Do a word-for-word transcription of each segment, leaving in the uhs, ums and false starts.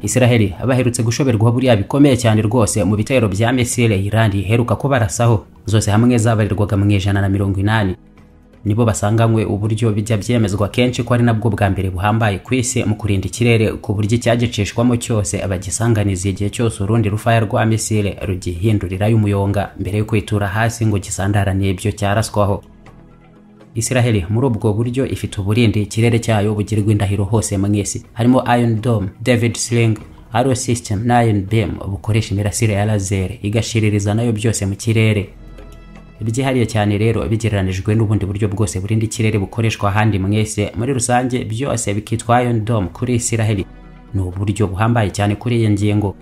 Israel baherutse gushoberwa buriya bikomeye cyane rwose mu bitero bya misile Iran iheruka ko barasaho zose hamwe zabarirwaga mu ijana na mirongo inani. Nibo basanganywe uburyo bijya byemezwa kenshi ko ari nabwo bwa mbere buhambaye ku isi mu kurinda ikirere ku buryo cyagicishwamo cyose abagisanganiza igihe cyose urundi rufaya rwa misile rugihindurira y'umuyonga mbere yo kwitura hasi ngo gisandarane ibyo cyaraswaho. Israel muri ubwo buryo ifite uburindi ikirere cyayo bugirwa indahiro hose mu isi, harimo Iron Dome, David Sling, Arrow System na Iron Beam bukoresha imirasire ya laser igashiririza nayo byose mu kirere. Ibyihariye cyane rero bigereranijwe n'ubundi buryo bwose burinda ikirere bukoreshwa ahandi mwese muri rusange byose bikitwa Iron Dome kuri Israel. Ni uburyo buhambaye cyane kuri iyi ngingo.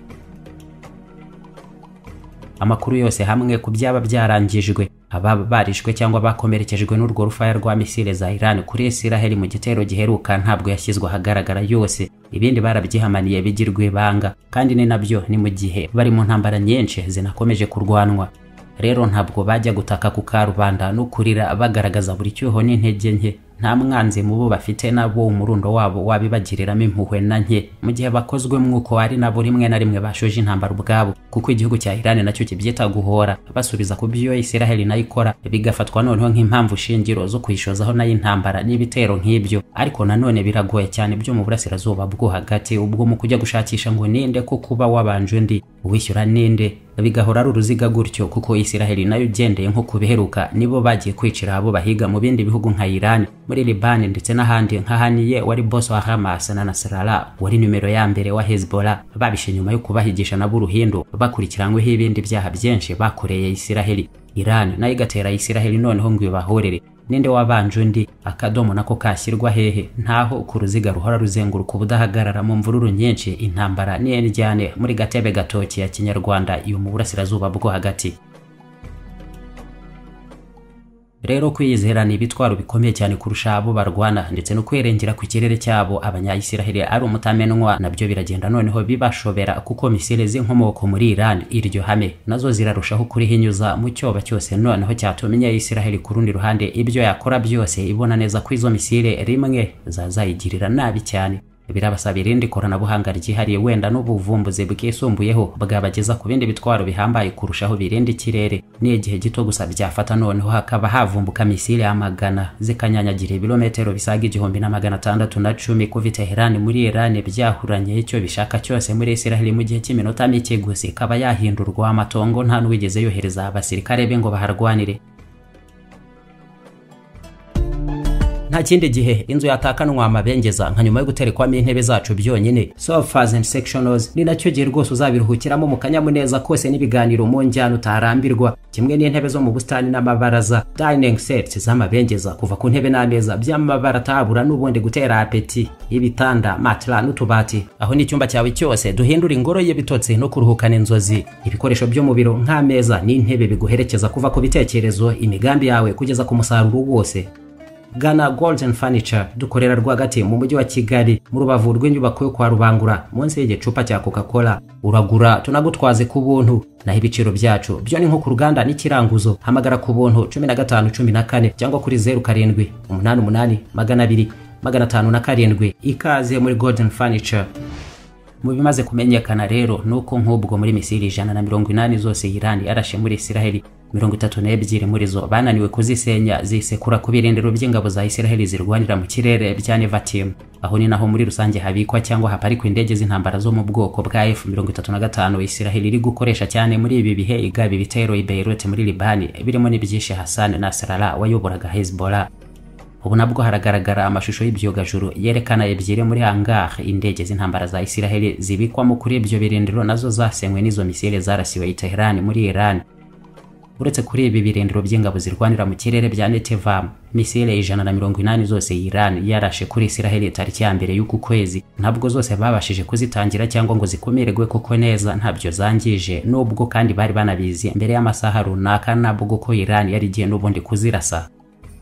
Amakuru yose hamwe ku byaba byarangijwe, ababa barishwe cyangwa bakomerekejwe n'urwo rufaya rwa misile za Iran kuri Israel mu gitero giheruka ntabwo yashyizwe ahagaragara yose, ibindi barabyihamaniye bigirwe banga, kandi ni nabyo ni mu gihe bari mu ntambara nyinshi zinakomeje kurwanwa. Rero ntabwo bajya gutaka ku karubanda no kurira bagaragaza buri cyuho n'intege nke, nta mwanzi mubo bafite nabo umurundo wabo wabibagiriramo impuhwe na nke mu gihe bakozwe mwuko ari nabo rimwe na rimwe bashoje intambara ubwabo, kuko igihugu cya Iran nacyo kibyita guhora basubiza ku byo Israel nayo ikora, bigafatwa noneho nk'impamvu shingiro zo kuyishozaho nayo intambara n'ibitero nk'ibyo. Ariko nanone biragoye cyane byo mu burasirazuba bwo hagati, ubwo mu kujya gushakisha ngo ninde ko kuba wabanje undi uwishyura ninde, bigahora ari uruziga gutyo, kuko Israel nayo ugendeye nko kubiheruka nibo bagiye kwicira abo bahiga mu bindi bihugu nka Iran, muri Liban ndetse n'ahandi nka Haniye wari boss wa Hamas na Nasrallah wari numero ya mbere wa Hezbollah, babishe nyuma yo kubahigisha nabo uruhindo bakurikiranyweho ibindi byaha byinshi bakoreye Israel. Iran nayo igatera Israel noneho ngo ibahorere, ninde wabanje undi akadomo nako kashyirwa hehe, ntaho ku ruziga ruhora ruzenguruka ubudahagarara mu mvururu nyinshi, intambara n'endyane muri gatebe gatoki ya Kinyarwanda iyo mu burasirazuba bwo hagati. Rero kwiyizerana ibitwaro bikomeye cyane kurusha abo barwana ndetse no kwerengera ku kirere cyabo abanya-Israel ari umutamenwa nabyo biragenda noneho bibashobera, kuko misile z'inkomoko muri Iran iryo hame nazo zirarushaho kurihinyuza mu cyoba cyose, noneho cyatumye Israel ku rundi ruhande ibyo yakora byose ibona neza ko izo misile rimwe zazayigirira nabi cyane. Birabasaba irindi koranabuhanga ryihariye wenda n'ubuvumbuzi bwisumbuyeho bwabageza ku bindi bitwaro bihambaye kurushaho birinda ikirere, ni igihe gito gusa byafata noneho hakaba havumbuka misile amagana zikanyanyagira ibirometero bisaga igihumbi na magana atandatu na cumi kuva Tehran muri Iran byahuranye icyo bishaka cyose muri Israel mu gihe cy'iminota mike gusa ikaba yahindurwa amatongo, nta n'uwigeze yohereza abasirikare be ngo baharwanire. Nta kindi gihe inzu yatakanwa amabengeza nka nyuma yo guterekwamo intebe zacu byonyine, sofas and sectionals, ni nacyo gihe rwose uzabiruhukiramo mu kanyamuneza kose n'ibiganiro mu njyana utarambirwa, kimwe n'intebe zo mu bustani n'amabaraza, dining sets z'amabengeza kuva ku ntebe n'ameza by'amabara tabura n'ubundi gutera apeti, ibitanda, matla n'utubati, aho n'icyumba cyawe cyose duhindura ingoro y'ibitotsi no kuruhukana inzozi, ibikoresho byo mu biro nk'ameza n'intebe biguherekeza kuva ku bitekerezo, imigambi yawe kugeza ku musaruro wose. Gana Golden Furniture dukorera rwagati mu mujyi wa Kigali mu rubavu rw'inyubako yo kwa Rubangura munsi y'igicupa cya Coca-Cola, uragura tunagutwaze ku buntu, naho ibiciro byacu byo ni nko ku ruganda n'ikiranguzo. Hamagara ku buntu cumi na gatanu cumi na kane cyangwa kuri zero karindwi umunani umunani magana abiri magana atanu na karindwi. Ikaze muri Golden Furniture. Mu bimaze kumenyekana rero nuko nk'ubwo muri misiri ijana na mirongo inani zose Iran yarashe muri Israel, mirongo itatu n'ebyiri muri zo bananiwe kuzisenya zisekura ku birindiro by'ingabo za Israel zirwanira mu kirere bya Nevatim, aho ni naho muri rusange habikwa cyangwa haparikwa indege z'intambara zo mu bwoko bwa F mirongo itatu na gatanu Israel iri gukoresha cyane muri ibi bihe igaba ibitero i Beirut muri Liban, birimo n'ibyishe Hassan Nasrallah wayoboraga Hezbollah. Ubu nabwo haragaragara amashusho y'ibyogajuru yerekana ebyiri muri hangar indege z'intambara za Israel zibikwamo kuri ibyo birindiro nazo zasenywe n'izo misile zarasiwe i Tehran muri Iran. Uretse kuri ibi birindiro by'ingabo zirwanira mu kirere bya Netevam, misile ijana na mirongo inani zose Iran yarashe kuri Israel tariki ya mbere y'uku kwezi, ntabwo zose babashije kuzitangira cyangwa ngo zikomererwe koko neza, ntabyo zangije, nubwo kandi bari banabizi mbere y'amasaha runaka nabwo ko Iran yari igiye n'ubundi kuzirasa.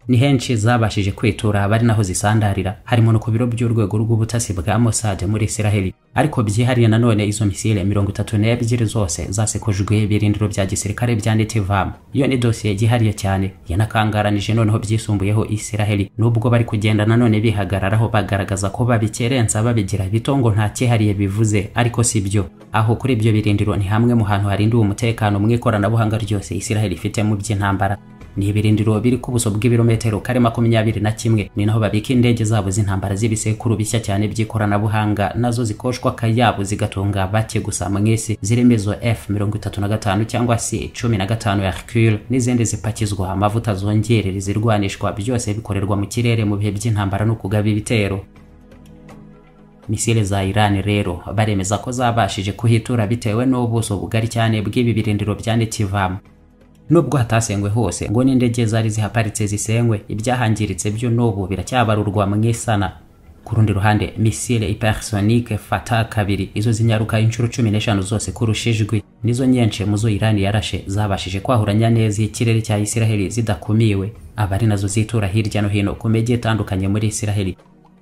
ni henshi zabashije kwitura bari naho zisandarira, harimo no ku biro by'urwego rw'ubutasi bwa Mossad muri Israel. Ariko byihariye nanone izo misile mirongo itatu n'ebyiri zose zasekujwe ibirindiro bya gisirikare bya Netivam. Iyo ni dosiye yihariye cyane yanakangaranije noneho byisumbuyeho Israel, nubwo bari kugenda nanone bihagararaho bagaragaza ko babikerenza babigira bitongo nta cyihariye bivuze, ariko si byo. Aho kuri ibyo birindiro ni hamwe mu hantu harindiwe umutekano mu ikoranabuhanga ryose Israel ifite mu by'intambara. Ni ibirindiro biri ku buso bw'ibirometero kare makumyabiri na kimwe, ni naho babika indege zabo z'intambara z'ibisekuru bishya cyane by'ikoranabuhanga, nazo zikoshwa kayabo zigatunga bake gusa mwese, zirimo izo F mirongo itatu na gatanu cyangwa se cumi na gatanu Hercule n'izindi zipakizwa amavuta zongerera zirwanishwa, byose bikorerwa mu kirere mu bihe by'intambara no kugaba ibitero. Misile za Iran rero baremeza ko zabashije kuhitura bitewe n'ubuso bugari cyane bw'ibi birindiro bya Netivam. Nubwo hatasengwe hose ngo n'indege zari zihaparitse zisengwe, ibyahangiritse byo n'ubu biracyabarurwa mu isana. Ku rundi ruhande, misile hypersonique Fatah kabiri izo zinyaruka inshuro cumi n'eshanu zose kurushijwe, nizo nyinshi muzo Iran yarashe zabashije kwahuranya neza ikirere cya Israel zidakumiwe, abari nazo zitura hirya no hino ku mijyi itandukanye muri Israel.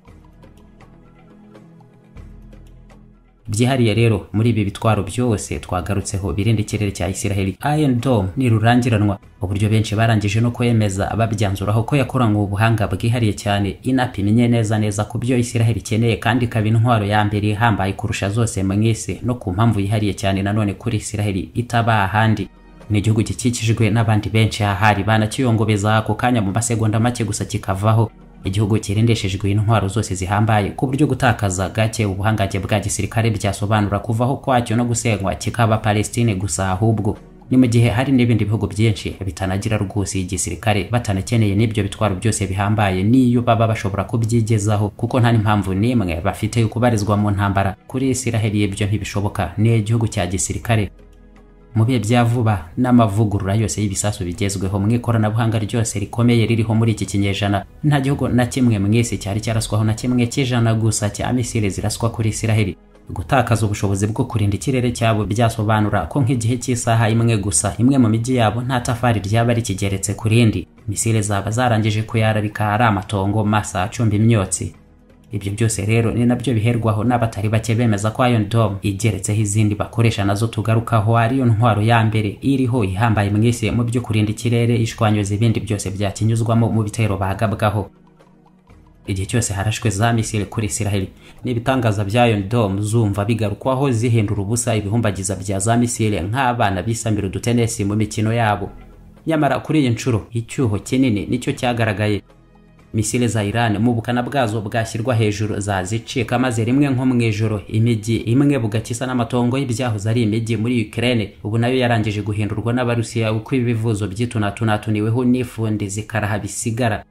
Byihariye rero muri ibi bitwaro byose twagarutseho birinda ikirere cya Israel, Iron Dome ni rurangiranwa, uburyo benshi barangije no kwemeza ababyanzuraho ko yakoranywe ubuhanga bwihariye cyane, inapimye neza neza ku byo Israel ikeneye kandi ikaba intwaro ya mbere ihambaye kurusha zose mu isi, no ku mpamvu yihariye cyane nanone kuri Israel itaba ahandi. Ni igihugu gikikijwe n'abandi benshi ahari banakiyongobeza ako kanya mu masegonda make gusa kikavaho. Igihugu kirindeshejwe intwaro zose zihambaye ku buryo gutakaza gake ubuhangaje bwa gisirikare byasobanura kuvaho kwacyo no gusengwa kikaba Palestine gusa, ahubwo ni mu gihe hari n'ibindi bihugu byinshi bitanagira rwose igisirikare batanakeneye n'ibyo bitwaro byose bihambaye, niyo baba bashobora kubyigezaho kuko nta n'impamvu n'imwe bafite yo kubarizwa mu ntambara. Kuri Israel ibyo ntibishoboka, ni igihugu cya gisirikare. Mu bihe bya vuba n'amavugurura yose y'ibisasu bigezweho mu ikoranabuhanga ryose rikomeye ririho muri iki kinyejana, nta gihugu na kimwe mu isi cyari cyaraswaho na kimwe cy'ijana gusa cya misile ziraswa kuri Israel. Gutakaza ubushobozi bwo kurinda ikirere cyabo byasobanura ko nk'igihe cy'isaha imwe gusa imwe mu mijyi yabo nta tafari ryaba rikigeretse ku rindi, misile zaba zarangije kuyararika ari amatongo masa acumba imyotsi. Ibyo byose rero ni nabyo biherwaho n'abatari bake bemeza ko Iron Dome igeretseho izindi bakoresha nazo tugarukaho ariyo ntwaro ya mbere iriho ihambaye mu isi mu byo kurinda ikirere, ishwanyoza ibindi byose byakinyuzwamo mu bitero bagabwaho. Igihe cyose harashwe za misile kuri Israel, n'ibitangaza bya Iron Dome zumva bigarukwaho zihindura ubusa ibihumbagiza bya za misile nk'abana bisamira udutenesi mu mikino yabo. Nyamara kuri iyi nshuro icyuho kinini nicyo cyagaragaye. Misile za Iran mu bukana bwazo bwashyirwa hejuru zazicika, maze rimwe nko mu ijoro imijyi imwe bugakisa n'amatongo y'ibyahoze ari imijyi muri Ukraine, ubu nayo yarangije guhindurwa n'Abarusiya uko ibivuzo by'itunatunatuniweho n'ifundi zikaraha bisigara.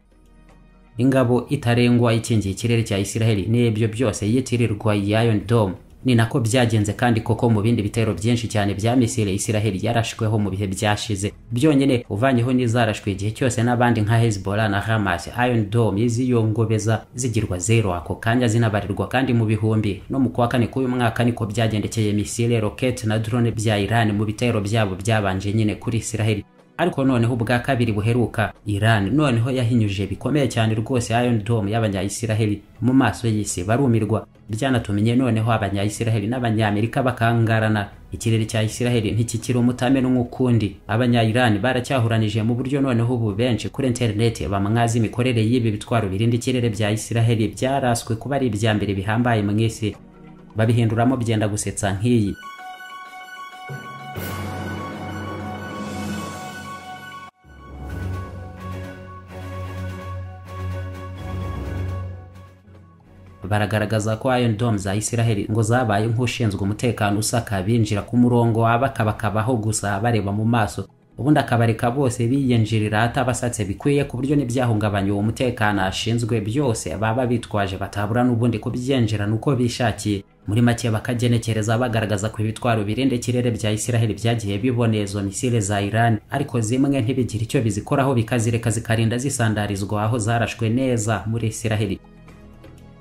Ingabo itarengwa ikingiye ikirere cya Israel n'ibyo byose yitirirwa Iron Dome. Ni nako byagenze kandi koko mu bindi bitero byinshi cyane bya misile Israel yarashweho mu bihe byashize. Byonyine uvanyeho n'izarashwe igihe cyose n'abandi nka Hezbollah na Hamas, Iron Dome yiziyongobeza zigirwa zero ako kanya zinabarirwa kandi mu bihumbi. No mu kwa kane k'uyu mwaka niko byagendekeye misile, rocket na drone bya Iran mu bitero byabo byabanje nyine kuri Israel. Ariko noneho ubwa kabiri buheruka, Iran noneho yahinyuje bikomeye cyane rwose Iron Dome y'abanya-Israel. Mu maso y'isi barumirwa, byanatumye noneho abanya-Israel n'abanyamerika bakangarana. Ikirere cya Israel ntikikiri umutame n'umukundi. Abanya-Iran baracyahuranije mu buryo noneho ubu benshi kuri internet bamwaza imikorere y'ibi bitwaro birinda ikirere bya Israel byaraswe kuba ari ibya mbere bihambaye mu isi, babihinduramo byenda gusetsa nk'iyi. Baragaragaza ko Iron Dome za Israel ngo zabaye nk'ushinzwe umutekano usaka binjira ku murongo abakabakabaho gusa bareba mu maso, ubundi akabareka bose biyinjirira atabasatse bikwiye ku buryo n'ibyahungabanya uwo mutekano ashinzwe byose baba bitwaje batabura n'ubundi kubyinjira nuko bishakiye. Muri make bakagenekereza bagaragaza ko ibitwaro birinde ikirere bya Israel byagiye bibonezo misile za Iran, ariko zimwe ntibigira icyo bizikoraho bikazireka zikarinda zisandarizwa aho zarashwe neza muri Israel.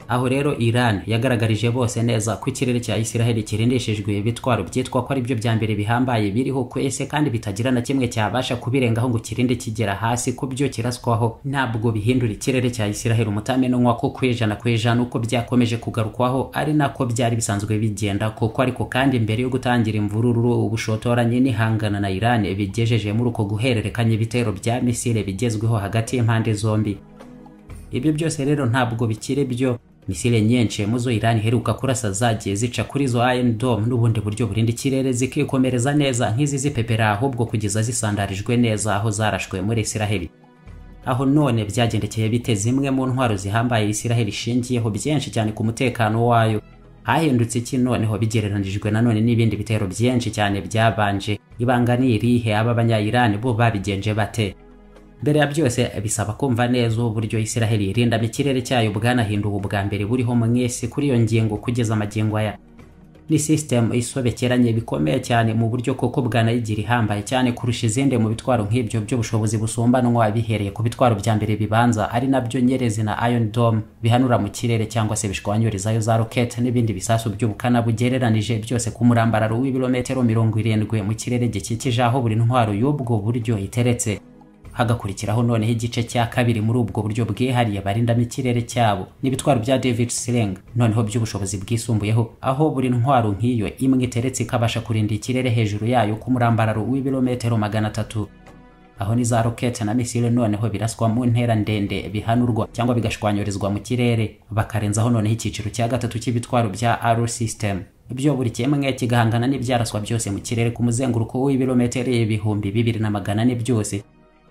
aho rero Iran yagaragarije bose neza ko ikirere cya Israel kirindishijwe ibitwaro byitwa ko ari byo bya mbere bihambaye biriho kwese kandi bitagira na kimwe cyabasha kubirengaho ngo kirinde kigera hasi ku byo kiraswaho. Ntabwo bihindura ikirere cya Israel umutamenwa ko kwijana kwijana uko byakomeje kugarukwaho ari nako byari bisanzwe bigenda koko, ariko kandi mbere yo gutangira imvururu ubushotoranye n'ihangana na Iran bigejeje muri uko guhererekanya ibitero bya misile bigezweho hagati y'impande zombi. Ibyo byose rero ntabwo bikire byo. Misile nyinshi muzo Iran iheruka kurasa zagiye zica kuri zo Iron Dome n'ubundi buryo burindi kirere zikikomereza neza nk'izi zipepera ahubwo kugeza zisandarijwe neza aho zarashwe muri Israel. Aho none byagendekeye bite zimwe mu ntwaro zihambaye Israel ishingiyeho byinshi cyane ku mutekano wayo? Hahindutse iki noneho bigereranijwe nanone n'ibindi bitero byinshi cyane byabanje? Ibanga ni irihe? Aba banya-Iran bo babigenje bate? Mbere ya byose bisaba kumva neza uburyo Israel irinda mikirere cyayo bwanahinduwe ubwa mbere buriho mwese kuri iyo ngingo kugeza amagingo aya. Ni system isobekeranye bikomeye cyane mu buryo koko bwanayigira ihambaye cyane kurusha izindi mu bitwaro nk'ibyo byo bushobozi busumbanwa bihereye ku bitwaro bya mbere bibanza ari nabyo Nyerezi na Iron Dome bihanura mu kirere cyangwa se bishwanyurizayo za rocket n'ibindi bisasu by'ubukana bugereranije byose ku murambararo w'ibirometero mirongo irindwi mu kirere gikikije aho buri ntwaro y'ubwo buryo iteretse. Hagakurikiraho noneho igice cya kabiri muri ubwo buryo bwihariye barindamo ikirere cyabo n'ibitwaro bya David Sling noneho by'ubushobozi bwisumbuyeho, aho buri ntwaro nk'iyo imwe iteretse ikabasha kurinda ikirere hejuru yayo ku murambararo w'ibirometero magana atatu. Aho ni za rocket na misile noneho biraswa mu ntera ndende bihanurwa cyangwa bigashwanyorizwa mu kirere, bakarenzaho noneho icyiciro cya gatatu cy'ibitwaro bya Arrow system. Ibyo buri kimwe kigahangana n'ibyaraswa byose mu kirere ku muzenguruko w'ibirometero ibihumbi bibiri na magana ane byose.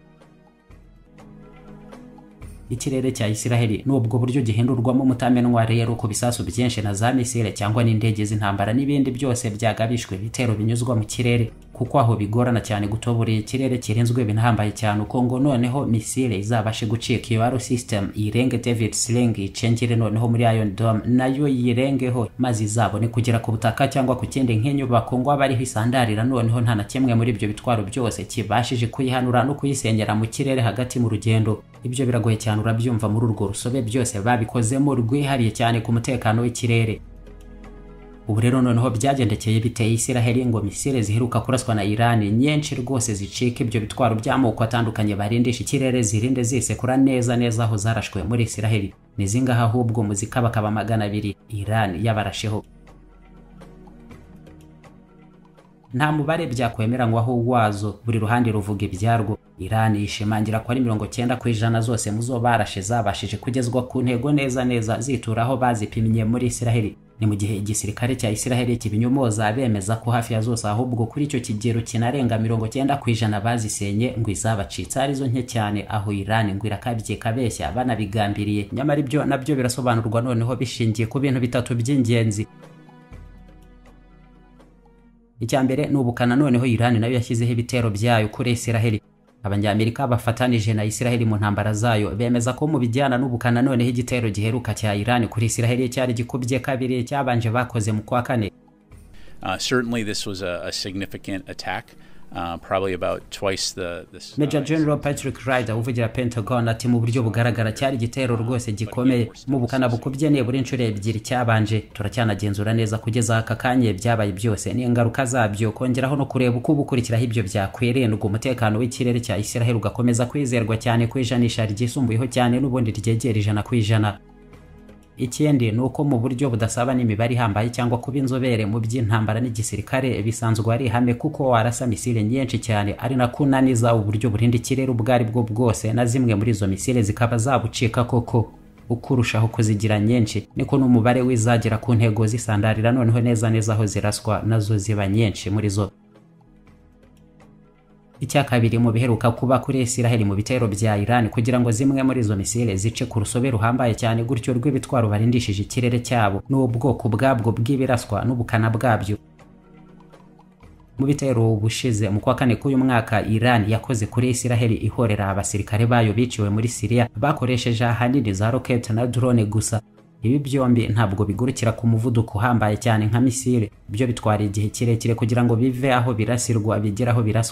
Ikirere cya Israel n'ubwo buryo gihindurwamo mutamenwa rero ku bisasu byinshi na za misile cyangwa n'indege z'intambara n'ibindi byose byagabishwe bitero binyuzwa mu kirere, kuko aho bigorana cyane gutobora ikirere kirenzwe binahambaye cyane uko ngo noneho misile izabashe gucika iyo Arrow system irenge David Sling icengere noneho muri Iron Dome nayo yirengeho maze izabone kugera ku butaka cyangwa ku kindi nk'inyubako ngo abariho isandarira noneho nta na kimwe muri ibyo bitwaro byose kibashije kuyihanura no kuyisenyera mu kirere hagati mu rugendo. Ibyo biragoye cyane urabyumva muri urwo rusobe byose babikozemo rwihariye cyane ku mutekano w'ikirere. Ubu rero noneho byagendekeye biteye Israel ngo misile ziheruka kuraswa na Iran nyinshi rwose zicika ibyo bitwaro by'amoko atandukanye barindisha ikirere zirinde zisekura neza neza aho zarashwe muri Israel. Nizingaha ahubwo muzika bakaba magana abiri Iran yabarasheho. Nta mubare byakwemeranywa aho wazo buri ruhande ruvuga ibyarwo. Iran yishimangira ko ari mirongo cyenda ku ijana zose muzo barashe zabashije kugezwa ku ntego neza neza zituraho bazipimye muri Israel. Ni mu gihe igisirikare cya Israel kibinyomoza bemeza ko hafi ya zose ahubwo kuri icyo kigero kinarenga mirongo cyenda ku ijana bazisenye ngo izabacitsa arizo nke cyane, aho Iran ngo irakabye kabeshya banabigambiriye. Nyamara ibyo nabyo birasobanurwa noneho bishingiye ku bintu bitatu by'ingenzi. Icyambere n'ubukana noneho Iran nayo yashyizeho ibitero byayo kuri Israel. Abanyamerika bafatanije na Israel mu ntambara zayo bemeza ko mu bijyana n'ubukana noneho igitero giheruka cya Iran kuri Israel cyari gikubye kabiri cyabanje bakoze mu kwa kane. Uh, certainly this was a, a significant attack. Uh, probably about twice the, the Major General Patrick Ryder uvugira Pentagon ati mu buryo bugaragara cyari igitero rwose gikomeye mu bukana bukubye ne buri ncuro ebyiri cyabanje. Turacyanagenzura neza kugeza aka kanye byabaye byose ni ingaruka zabyo, kongeraho no kureba uko bukurikiraho ibyo byakwirindwa umutekano w'ikirere cya Israel ugakomeza kwizerwa cyane kwijanisha ryisumbuyeho cyane n'ubundi ryegera ijana ku ijana. Ikindi nuko mu buryo budasaba n'imibare ihambaye cyangwa kuba inzobere mu by'intambara n'igisirikare bisanzwe ari ihame, kuko warasa misile nyinshi cyane ari na kunaniza uburyo burinda ikirere ubwari bwo bwose, na zimwe muri izo misile zikaba zabucika koko. Ukurushaho kuzigira nyinshi niko n'umubare wizagera ku ntego zisandarira noneho neza neza aho ziraswa nazo ziba nyinshi muri zo. Icya kabiri mu biheruka kuba kuri Israel mu bitero bya Iran kugira ngo zimwe muri izo misile zice ku rusobe ruhambaye cyane gutyo rw'ibitwaro barindishije ikirere cyabo n'ubwoko bwabwo bw'ibiraswa n'ubukana bwabyo. Mu bitero ubushize mu kwa kane k'uyu mwaka Iran yakoze kuri Israel ihorera abasirikare bayo biciwe muri Syria bakoresheje ahanini za rocket na drone gusa. Ibi byombi ntabwo bigurukira ku muvuduko uhambaye cyane nka misile, byo bitwara igihe kirekire kugira ngo bive aho birasirwa bigeraho biraswa.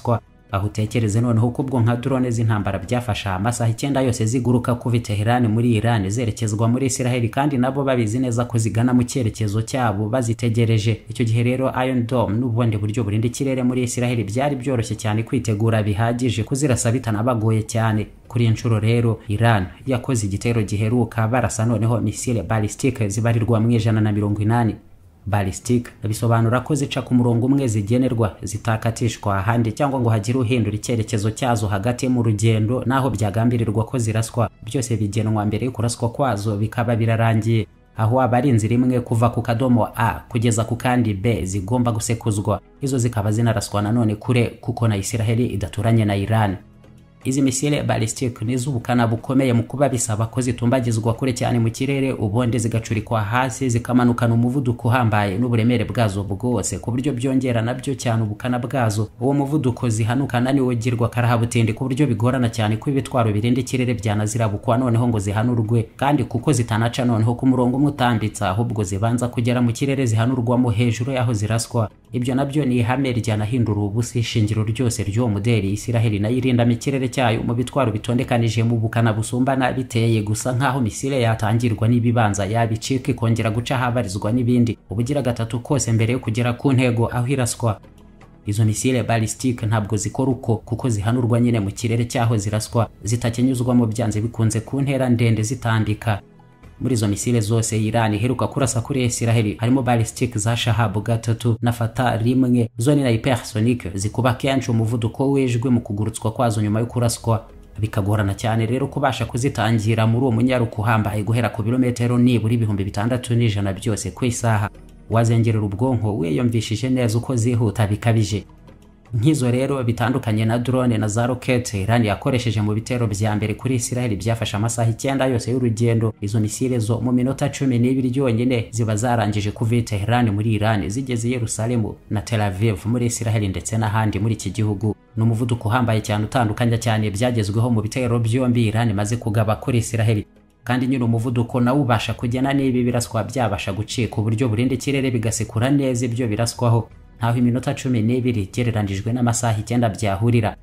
aho utekereze noneho ko ubwo nka drone z'intambara byafasha amasaha icyenda yose ziguruka kuva Tehran muri Iran zerekezwa muri Israel kandi nabo babizi neza ko zigana mu cyerekezo cyabo bazitegereje. Icyo gihe rero Iron Dome n'ubundi buryo burinda ikirere muri Israel byari byoroshye cyane kwitegura bihagije kuzirasa bitanabagoye cyane. Kuri inshuro rero Iran yakoze igitero giheruka barasa noneho missile ballistique zibarirwa mu ijana na mirongo inani. Ballistic bisobanura ko zica ku murongo umwe zigenerwa zitakatishwa ahandi cyangwa ngo hagire uhindura icyerekezo cyazo hagati mu rugendo naho byagambirirwa ko ziraswa. Byose bigenwa mbere yo kuraswa kwazo bikaba birarangiye, aho abari inzira imwe kuva ku kadomo A kugeza ku kandi B zigomba gusekuzwa. Izo zikaba zinaraswa nanone kure kuko na Israel idaturanye na Iran. Izi missile ballistic nizubukana bukomeye mu kuba bisaba ko zitumbagizwa kure cyane mu kirere ubundi zigacurikwa hasi zikamanukana umuvuduko uhambaye n'uburemere bwazo bwose ku buryo byongera nabyo cyane ubukana bwazo. Uwo muvuduko zihanukana niwo girwa karahabutindi ku buryo bigorana cyane ko ibitwaro birinda ikirere byanazirabukwa noneho ngo zihanurwe, kandi kuko zitanaca noneho ku murongo umwe utambitse ahubwo zibanza kugera mu kirere zihanurwamo hejuru yaho ziraswa. Ibyo nabyo ni ihame ryanahindura ubusi ishingiro ryose ry'uwo mudeli Israel nayo irinda mu kirere cyayo mu bitwaro bitondekanije mu bukana busumbana biteye gusa nkaho misile yatangirwa n'ibibanza yabicika ikongera guca habarizwa n'ibindi ubugira gatatu kose mbere yo kugera ku ntego aho iraswa. Izo misile ballistic ntabwo zikora uko kuko zihanurwa nyine mu kirere cyaho ziraswa zitakenyuzwa mu byanze bikunze ku ntera ndende zitandika. Muri izo misile zose Iran iheruka kurasa kuri Israel harimo ballistic za Shahab gatatu na Fatah rimwe, zone na hypersonic zikuba kenshi umuvuduko w'ijwi mu kugurutswa kwazo nyuma yo kuraswa. Bikagorana cyane rero kubasha kuzitangira muri uwo munyaruko uhambaye guhera ku birometero nibura ibihumbi bitandatu n'ijana byose ku isaha. Wazengerera ubwonko wiyumvishije neza uko zihuta bikabije. Nk'izo rero bitandukanye na drone na za rocket Iran yakoresheje mu bitero bya mbere kuri Israel byafasha amasaha icyenda yose y'urugendo. Izo misile zo mu minota cumi n'ibiri yonyine ziba zarangije kuva Tehran muri Iran zigeze Yerusalemu na Tel Aviv muri Israel ndetse n'ahandi muri iki gihugu. N'umuvuduko uhambaye cyane utandukanye cyane byagezweho mu bitero byombi Iran maze kugaba kuri Israel. Kandi nyine umuvuduko nawo ubasha kugena n'ibi biraswa byabasha gucika uburyo burinda ikirere bigasekura neza ibyo biraswaho, ntaho iminota cumi n'ibiri gereranijwe n'amasaha icyenda byahurira.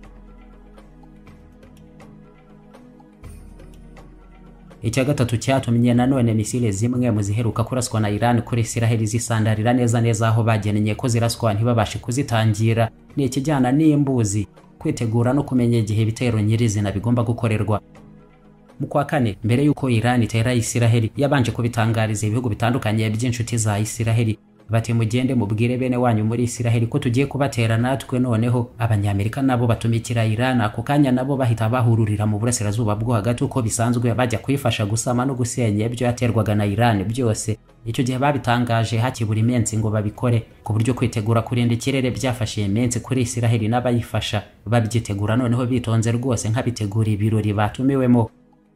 Icya gatatu cyatumye nanone misile zimwe mu ziheruka kuraswa na Iran kuri Israel zisandarira neza neza aho bageneye ko ziraswa ntibabashe kuzitangira ni ikijyana n'imbuzi, kwitegura no kumenya igihe ibitero nyirizina bigomba gukorerwa. Mu kwa kane mbere yuko Iran itera Israel yabanje kubitangariza ibihugu bitandukanye by'inshuti za Israel bati mugende mubwire bene wanyu muri Israel ko tugiye kubatera natwe. Noneho abanyamerika nabo batumikira Iran ako kanya nabo bahita bahururira mu burasirazuba bwo hagati uko bisanzwe bajya kwifasha gusama no gusenya ibyo yaterwaga na Iran byose. Icyo gihe babitangaje hakibura imensi ngo babikore ku buryo kwitegura kurinda ikirere byafashe imensi kuri Israel n'abayifasha babyitegura noneho bitonze rwose nk'abitegura ibirori batumiwemo.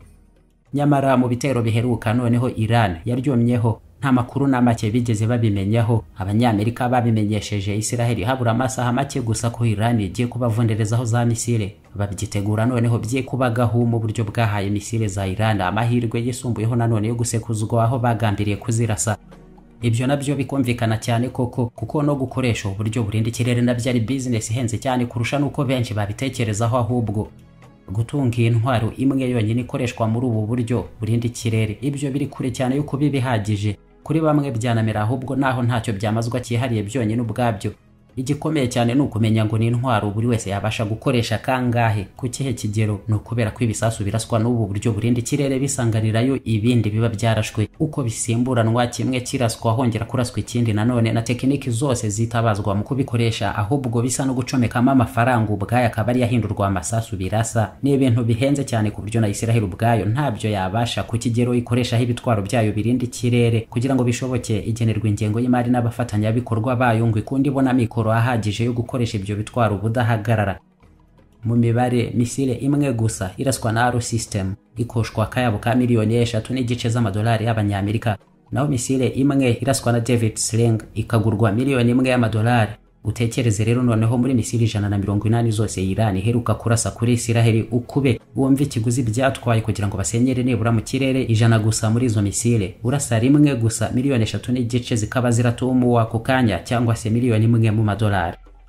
Nyamara mu bitero biheruka noneho Iran yaryomyeho nta makuru na make bigeze babimenyaho. Abanyamerika babimenyesheje Israel habura amasaha make gusa ko Iran igiye kubavunderezaho za misile. Babyitegura noneho bye kubagaho mu buryo bwahaye misile za Iran amahirwe yisumbuyeho nanone yo gusekuzwa aho bagambiriye kuzirasa. Ibyo nabyo bikumvikana cyane koko kuko no gukoresha uburyo burinda ikirere nabyo ari business ihenze cyane kurusha nuko benshi babitekerezaho. Ahubwo gutunga intwaro imwe yonyine ikoreshwa muri ubu buryo burinda ikirere ibyo biri kure cyane yuko bibihagije. Kuri bamwe byanamera ahubwo naho ntacyo byamazwa cyihariye byonyine ubwabyo. Igikomeye cyane ni ukumenya ngo ni intwaro buri wese yabasha gukoresha kangahe ku kihe kigero. No kubera ko ibisasu biraswa n'ubu buryo burinda ikirere bisanganirayo ibindi biba byarashwe uko bisimburanwa, kimwe kiraswa hongera kuraswa ikindi nanone, na tekiniki zose zitabazwa mu kubikoresha. Ahubwo bisa no gucomekamo amafaranga ubwayo akaba ari yahindurwa amasasu birasa. Ni ibintu bihenze cyane ku buryo na Israel ubwayo ntabyo yabasha ku kigero ikoreshaho ibitwaro byayo birinda ikirere kugira ngo bishoboke igenerwa ingengo y'imari n'abafatanyabikorwa bayo ngo ikundi ibona mikoro ahagije yo gukoresha ibyo bitwaro ubudahagarara. Mu mibare misile imwe gusa iraswa na Arrow System ikoshwa akayabo ka miliyoni eshatu n'igice z'amadolari y'abanyamerika, naho misile imwe iraswa na David Sling ikagurwa miliyoni imwe y'amadolari. Utekereze rero noneho muri misile ijana na mirongo inani zose Iran iheruka kurasa kuri Israel ukube wumva ikiguzi byatwaye kugira ngo basenyere nibura mu kirere ijana gusa muri izo misile. Urasa rimwe gusa miliyoni eshatu n'igice zikaba ziratumuwa ku kanya cyangwa se miliyoni imwe mu madolari.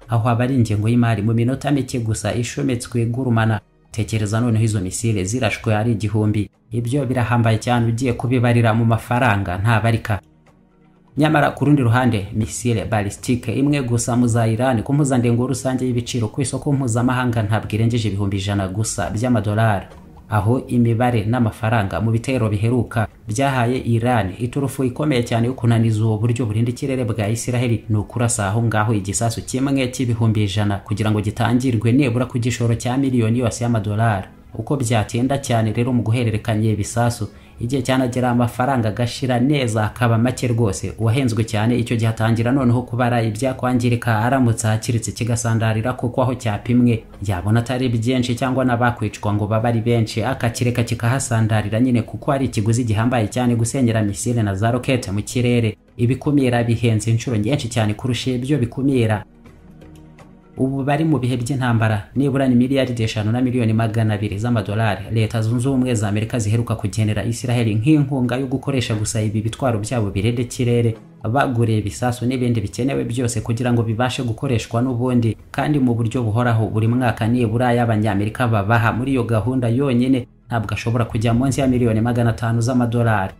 aho abari ingengo y'imari mu minota mike gusa ishometswe gurumana. Tekereza noneho izo misile zirashwe ari igihumbi. Ibyo birahambaye cyane ugiye kubibarira mu mafaranga ntabarika. Nyamara ku rundi ruhande misile ballistique imwe gusa mu za Iran ku mpuzandengo rusange y'ibiciro ku isoko mpuzamahanga ntabwo irengeje ibihumbi ijana gusa by'amadolari, aho imibare n'amafaranga mu bitero biheruka byahaye Iran iturufu ikomeye cyane yo kunaniza uwo buryo burinda ikirere bwa Isiraheli. Ni ukurasa aho ngaho igisasu kimwe cy'ibihumbi ijana kugira ngo gitangirwe nebura ku gishoro cya miliyoni yose y'amadolari. Uko byatinda cyane rero mu guhererekanya ibisasu, igihe cyanagera amafaranga gashira neza akaba make rwose, uwahenzwe cyane icyo gihe atangira noneho kubara ibyakwangirika aramutse hakiritse kigasandarira kuko aho cyapimwe yabona atari byinshi cyangwa n'abakwicwa ngo babari benshi akakireka kikahasandarira nyine kuko ari ikiguzi gihambaye cyane gusenyera misile na za rokete mu kirere. Ibikumira bihenze inshuro nyinshi cyane kurusha ibyo bikumira. Ubu bari mu bihe by'intambara, nibura ni miliyari eshanu na miliyoni magana abiri z'amadolari Leta Zunze Ubumwe za Amerika ziheruka kugenera Isiraheli nk'inkunga yo gukoresha gusa ibi bitwaro byabo birende kirere, baguriye ibisasu n'ibindi bikenewe byose kugira ngo bibashe gukoreshwa n'ubundi kandi mu buryo buhoraho buri mwaka. Nibura y'Abanyamerika babaha muri iyo gahunda yonyine ntabwo ashobora kujya munsi ya miliyoni magana atanu z'amadolari.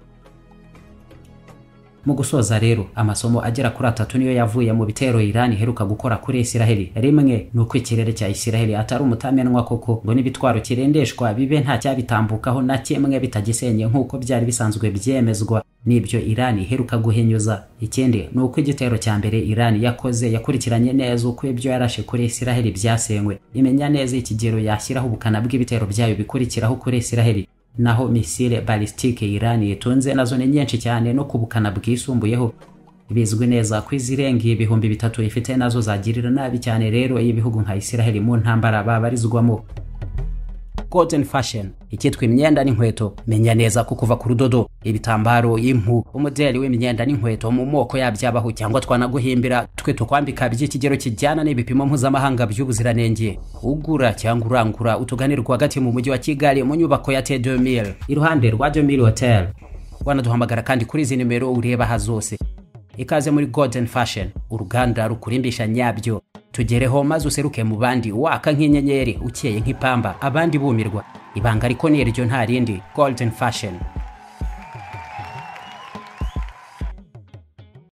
Mu gusoza rero amasomo agera kuri atatu niyo yavuye mu bitero Iran iheruka gukora kuri Isiraheli. Rimwe nuko ikirere cya Isiraheli atari umutamenwa koko ngo n'ibitwaro kirendeshwa bibe nta cyabitambukaho na kimwe bitagisenye nk'uko byari bisanzwe byemezwa n'ibyo Iran iheruka guhinyuza. Ikindi nuko igitero cya mbere Iran yakoze yakurikiranye neza uko ibyo yarashe kuri Isiraheli byasenywe, imenya neza ikigero yashyiraho ubukana bw'ibitero byayo bikurikiraho kuri Isiraheli. Naho misile ballistique Iran itunze nazo ni nyinshi cyane no kubukana bwisumbuyeho. Bizwi neza ko izirenga ibihumbi bitatu ifite nazo zagirira nabi cyane rero ibihugu nka Isiraheli mu ntambara babarizwamo. Golden fashion ikitwa imyenda n'inkweto. Menya neza ko kuva ku rudodo, ibitambaro, impu, umudeli w'imyenda n'inkweto mu moko yabyabaho cyangwa twanaguhimbira twe tukwambika by'ikigero kijyana n'ibipimo mpuzamahanga by'ubuziranenge. Ugura cyangwa urangura utuganirwa hagati mu mujyi wa Kigali mu nyubako ya T deux mille iruhande rwa deux mille Hotel. Wanaduhamagara kandi kuri izi nimero ureba hazose. Ikaze muri Golden Fashion, uruganda rukurimbisha nyabyo. Tugereho maze useruke mu bandi waka nk'inyenyeri ukeye nk'ipamba abandi bumirwa. Ibanga ariko ni iryo nta rindi. Golden Fashion.